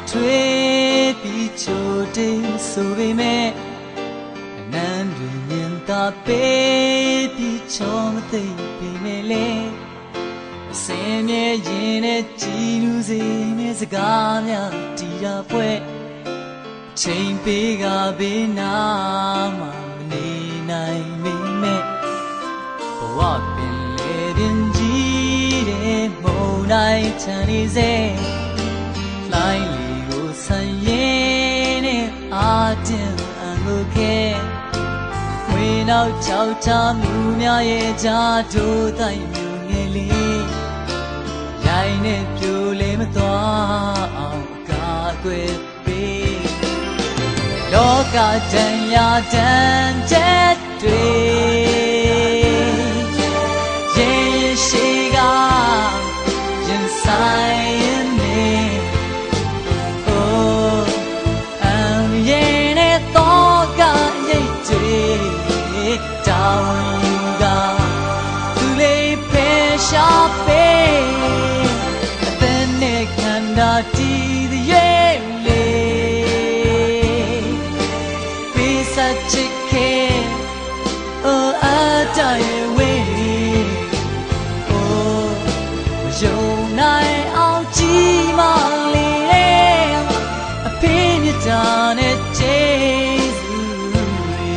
ထွေးပြီးချိုတင်ဆိုပေမဲ့အနမ်းတွေမြင်သာပေးပြီးချောမသိပေမဲ့လေအစင်းမြဲရင်နဲ့ကြည်လူစေနဲ့စကားများတီးတာပွဲချိန်ပေးကဘေးနာမှာမနေနိုင်မိမဲ့ဘဝပင်လေပင်ကြီးတဲ့မုန်တိုင်းချမ်းနေစေလိုင်းလီကိုဆန်ရင်နဲ့အာတင်အန်ကိုခဲဝေနောက်ချောက်ချမှုများရဲ့ကြားတို့တိုင်းမျိုးငယ်လေးရိုင်းနဲ့ပြိုလေမသွားအောင်အကာအကွယ်ပေးလောကတန်ရာတန်ချက်တွေရင်ရှိကရင်ဆိုင်နေအိုးအန်ရင်နဲ့တော့ကရိတ်တွေတောင်းယူကသူလေးဖေရှားပေးအသက်နဲ့ခန္ဓာတည်ရဲ့တိုင်းဝေးအိုးမယုံနိုင်အောင်ကြည်မလေးအဖေးမြတ်တာနဲ့ကျေးဇူးတွေ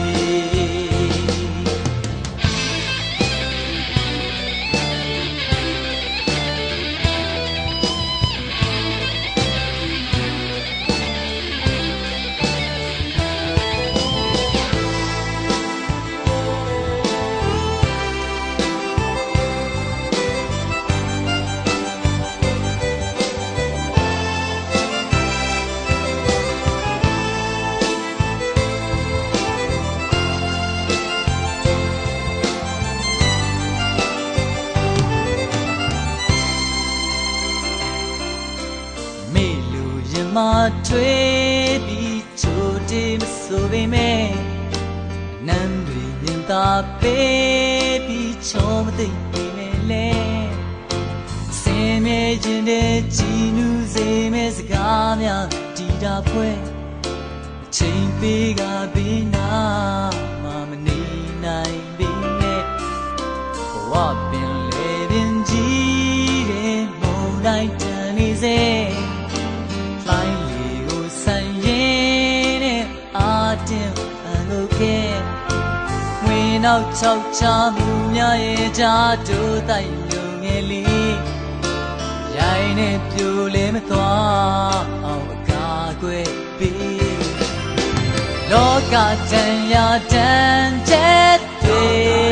မထွေးပြီးချိုတင်မဆိုပေမဲ့နမ်းတွေမြင်သာပေးပြီးချောမသိပေမဲ့လေစင်မြဲခြင်းတဲ့ကြည်နူးစေမဲ့စကားများတီးတာဖွဲအချိန်ပေးကဘေးနာမမနေနိုင်ပေမဲ့ဘဝပင်လေပင်ကြီးတဲ့မုန်တိုင်းတန်နေစေလိုင်းလီကိုဆန်ရင်နဲ့အာတင်အလုပ်ခဲငွေနောက်ချောက်ချမှုများရဲ့ကြားတို့တိုင်းမျိုးငယ်လေးရိုင်းနဲ့ပြိုလေမသွားအောင်အကာအကွယ်ပေးလောကတန်ရာတန်ချက်တွေ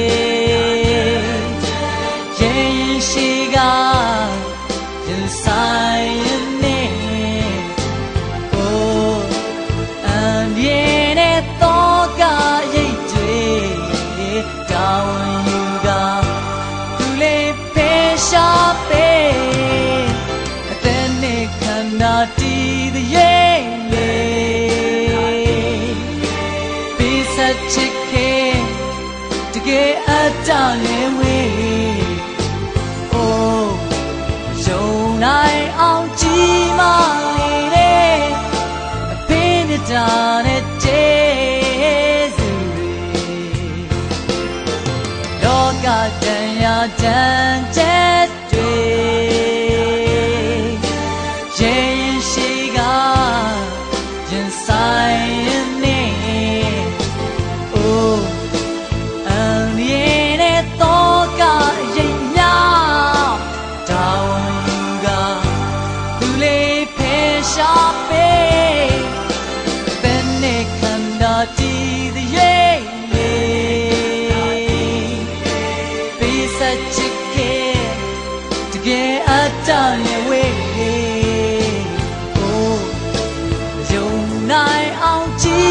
ရင်ရှိကရင်ဆိုင်နေတောင်းယူကသူလေးဖေရှားပေးအသက်နဲ့ခန္ဓာတည်ရဲ့လေပေးဆက်ချစ်ခဲ့တကယ်အတောင်ရဲ့ဝေးအိုးယုံနိုင်အောင်ကြည်မလေးတဲ့အဖေးမြတ်တာနဲ့တန်ရာတန်ချက်တွေရင်ရှိကရင်ဆိုင်နေအိုးအန်ရင်နဲ့တော့ကရင်များတောင်းယူကသူလေးဖေရှားပေးဘယ်နဲ့ခန္ဓာတည်ရဲ့ချစ်ခဲ့တကယ်အတောင်ရဲ့ဝေးအိုးယုံနိုင်အောင်ကြည်